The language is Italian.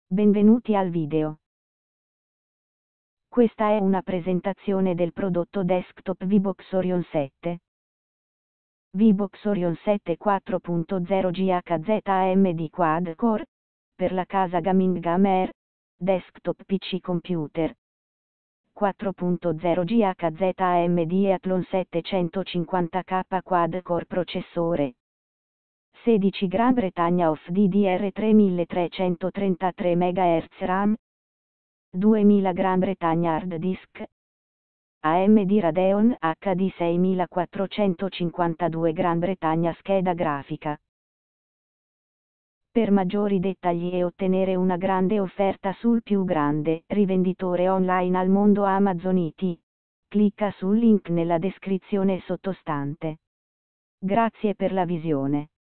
Benvenuti al video. Questa è una presentazione del prodotto desktop VBox Orion 7. VBox Orion 7 4.0 GHz AMD Quad Core, per la casa gaming gamer, desktop PC computer. 4.0 GHz AMD Athlon 750K Quad Core processore. 16 Gran Bretagna of DDR 3333 MHz RAM. 2000 Gran Bretagna Hard Disk. AMD Radeon HD 6452 Gran Bretagna scheda grafica. Per maggiori dettagli e ottenere una grande offerta sul più grande rivenditore online al mondo Amazon IT, clicca sul link nella descrizione sottostante. Grazie per la visione.